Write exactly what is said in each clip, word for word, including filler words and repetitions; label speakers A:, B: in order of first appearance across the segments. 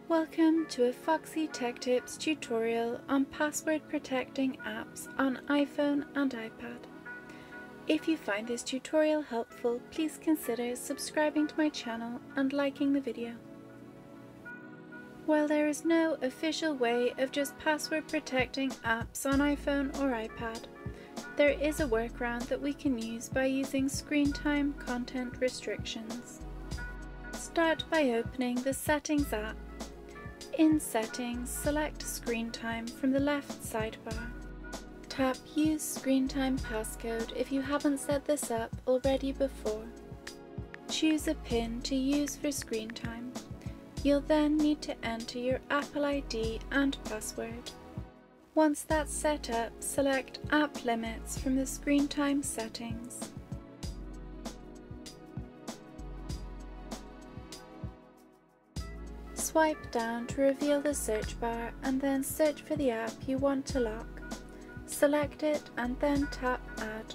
A: Welcome to a Foxy Tech Tips tutorial on password protecting apps on iPhone and iPad. If you find this tutorial helpful, please consider subscribing to my channel and liking the video. While there is no official way of just password protecting apps on iPhone or iPad, there is a workaround that we can use by using screen time content restrictions. Start by opening the Settings app. In Settings, select Screen Time from the left sidebar. Tap Use Screen Time Passcode if you haven't set this up already before. Choose a PIN to use for screen time. You'll then need to enter your Apple I D and password. Once that's set up, select App Limits from the Screen Time settings. Swipe down to reveal the search bar and then search for the app you want to lock. Select it and then tap Add.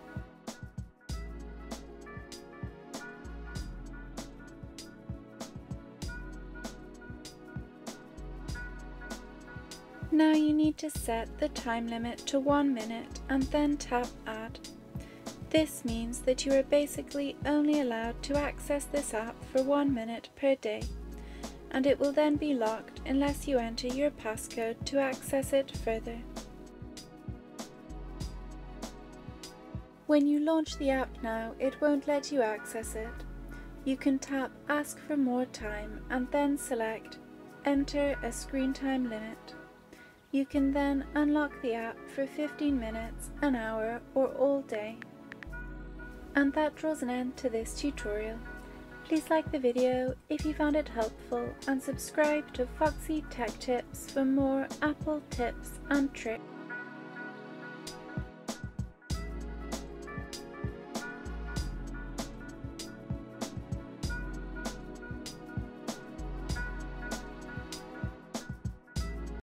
A: Now you need to set the time limit to one minute and then tap Add. This means that you are basically only allowed to access this app for one minute per day, and it will then be locked unless you enter your passcode to access it further. When you launch the app now, it won't let you access it. You can tap Ask for more time and then select Enter a screen time limit. You can then unlock the app for fifteen minutes, an hour, or all day. And that draws an end to this tutorial. Please like the video if you found it helpful and subscribe to Foxy Tech Tips for more Apple tips and tricks.